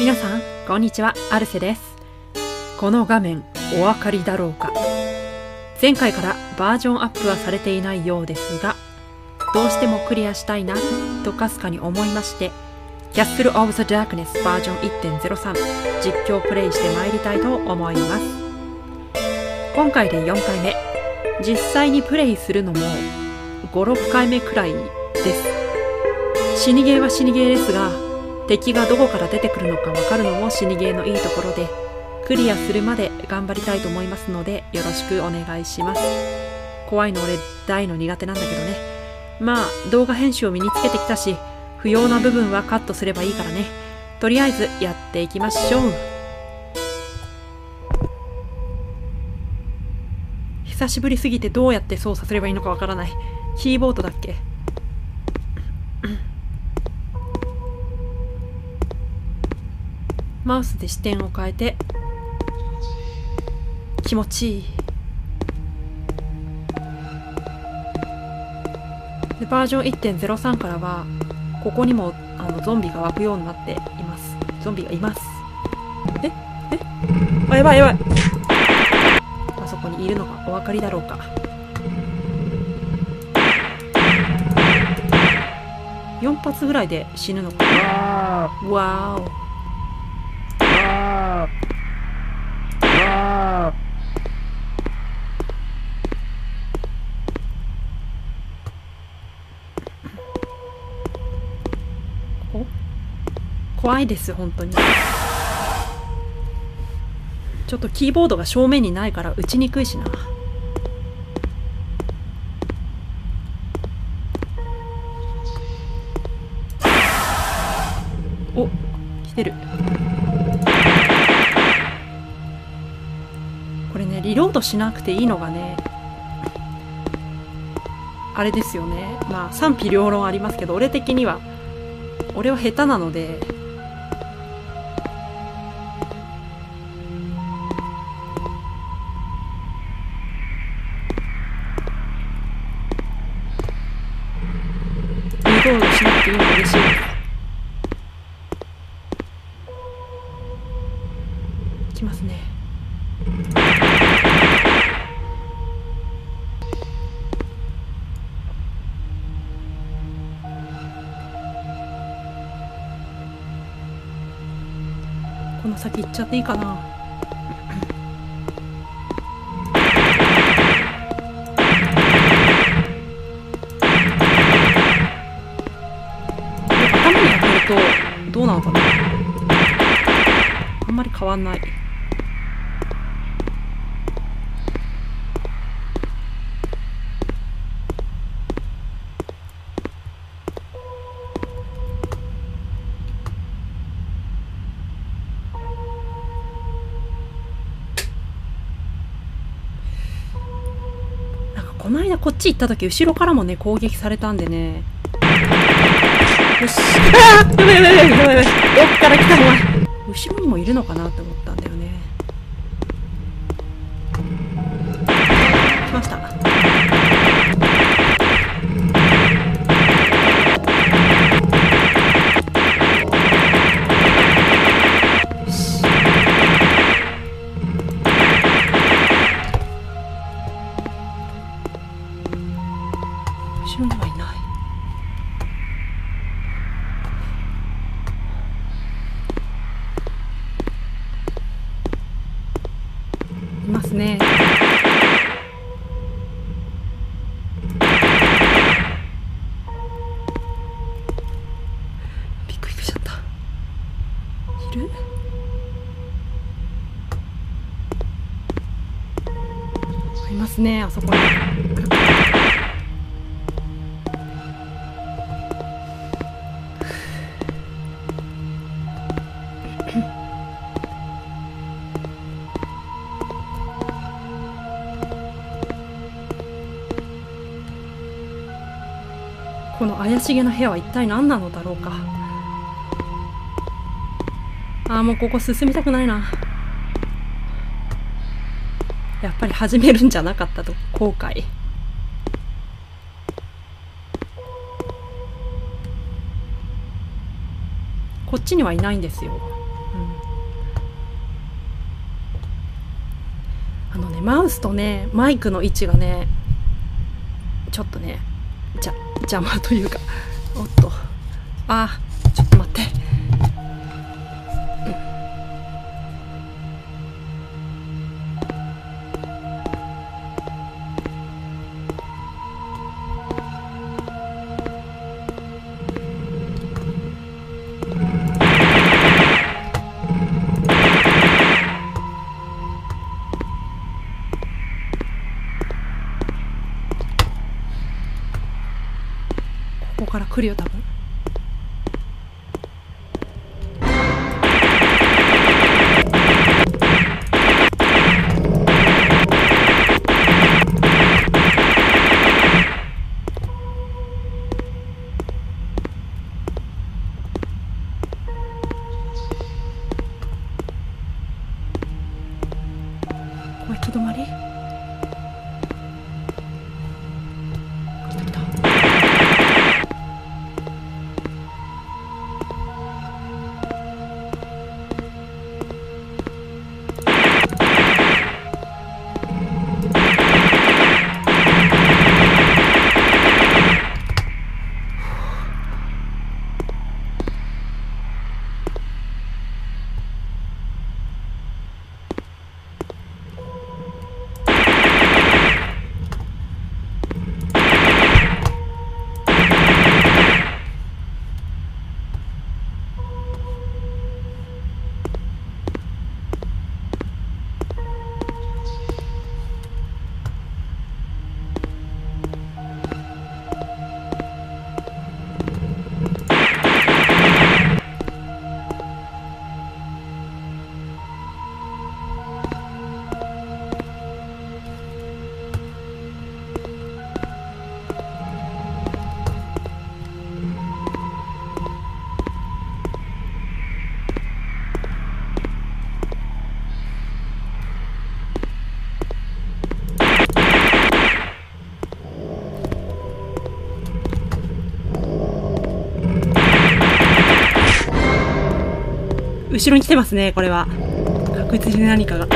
皆さんこんにちは、アルセです。この画面お分かりだろうか。前回からバージョンアップはされていないようですが、どうしてもクリアしたいなとかすかに思いまして、Castle of the Darkness バージョン 1.03 実況プレイしてまいりたいと思います。今回で4回目、実際にプレイするのも5、6回目くらいです。死にゲーは死にゲーですが、敵がどこから出てくるのか分かるのも死にゲーのいいところで、クリアするまで頑張りたいと思いますのでよろしくお願いします。怖いの俺大の苦手なんだけどね。まあ動画編集を身につけてきたし、不要な部分はカットすればいいからね。とりあえずやっていきましょう。久しぶりすぎてどうやって操作すればいいのかわからない。キーボードだっけ？マウスで視点を変えて気持ちいい。でバージョン 1.03 からはここにもゾンビが湧くようになっています。ゾンビがいます。あ、やばいやばい。あそこにいるのがお分かりだろうか。4発ぐらいで死ぬのかな。わーお。怖いです本当に。ちょっとキーボードが正面にないから打ちにくいしな。お、来てる。これね、リロードしなくていいのがね、あれですよね。まあ賛否両論ありますけど、俺は下手なので、リロードしなくていいの嬉しいです。きますね。この先行っちゃっていいかな。頭に当たるとどうなのかな。あんまり変わんない。この間こっち行った時後ろからもね攻撃されたんでね。よし。ああ、やばいやばいやばいやばいやばい。どっから来たの？後ろにもいるのかなって思ったんだよね。来ました。後ろにはいない。いますね。びっくりしちゃった。いる？いますね、あそこに。この怪しげな部屋は一体何なのだろうか。ああ、もうここ進みたくないな。やっぱり始めるんじゃなかったと後悔。こっちにはいないんですよ。うん。 マウスとねマイクの位置がねちょっとね邪魔というか、おっと、ちょっと待って、ここから来るよ多分。これ行き止まり？来た来た。後ろに来てますね、これは。確実に何かが。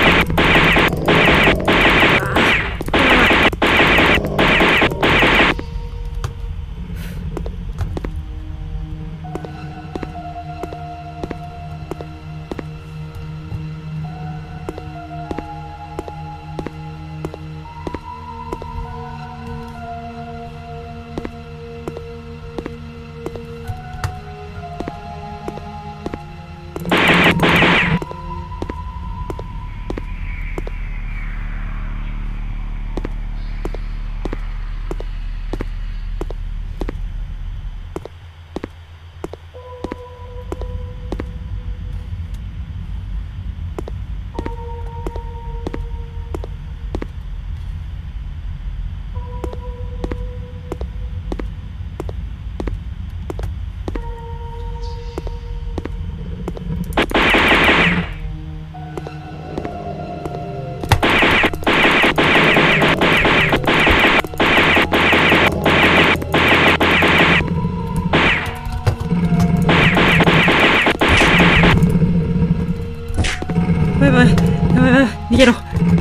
やばいやばいやばい、逃げろ。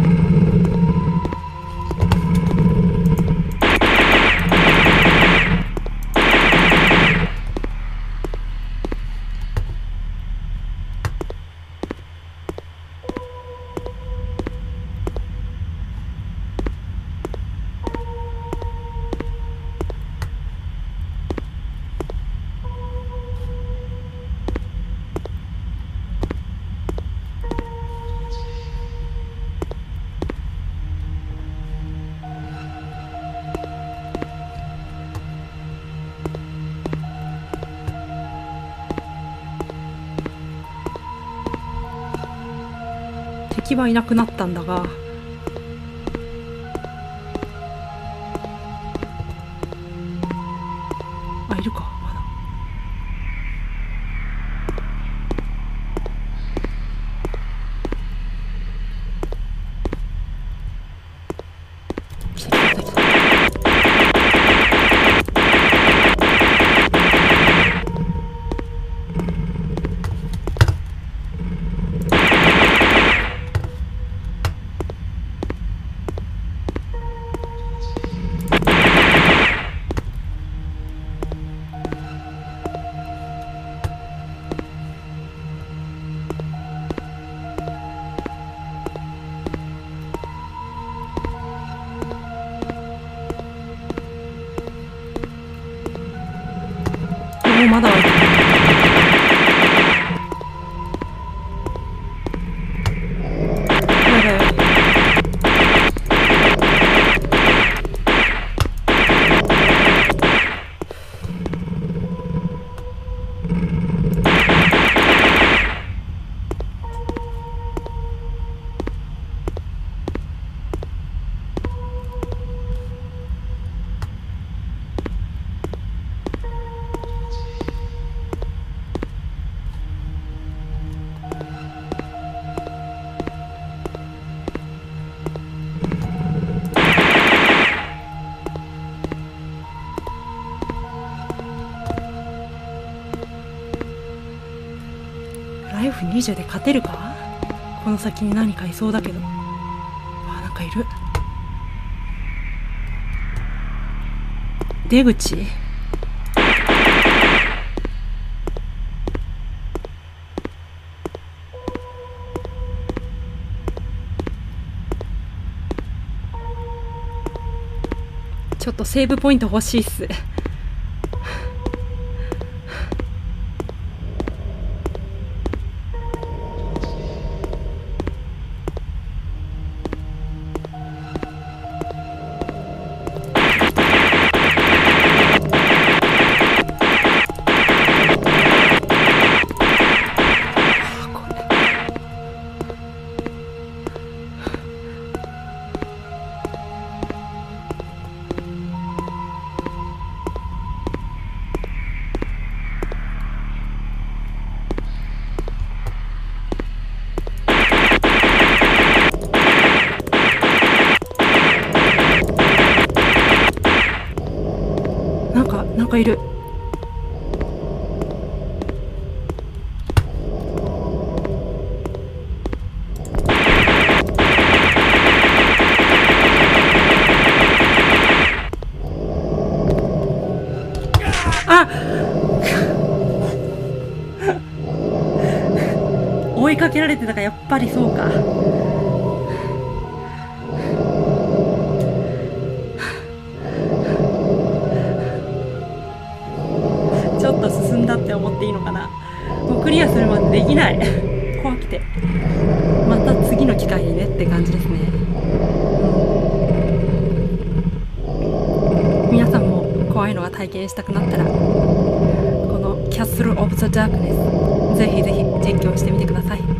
敵はいなくなったんだが、いるかまだ。来た来た来た来た。 まだ開いてる。やばいやばい。ライフ20で勝てるか。この先に何かいそうだけど。あ、なんかいる。出口。ちょっとセーブポイント欲しいっす。なんかいる。あ追いかけられてたか。やっぱりそうか。ちょっと進んだって思っていいのかな。もうクリアするまでできない。怖くて。また次の機会にねって感じですね。皆さんも怖いのが体験したくなったら、このキャッスル・オブ・ザ・ダークネス、ぜひぜひ実況してみてください。